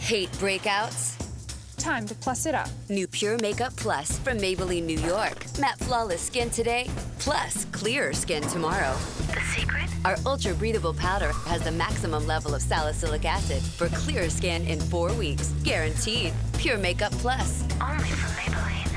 Hate breakouts? Time to plus it up. New Pure Makeup Plus from Maybelline, New York. Matte flawless skin today, plus clearer skin tomorrow. The secret? Our ultra-breathable powder has the maximum level of salicylic acid for clearer skin in 4 weeks. Guaranteed. Pure Makeup Plus. Only from Maybelline.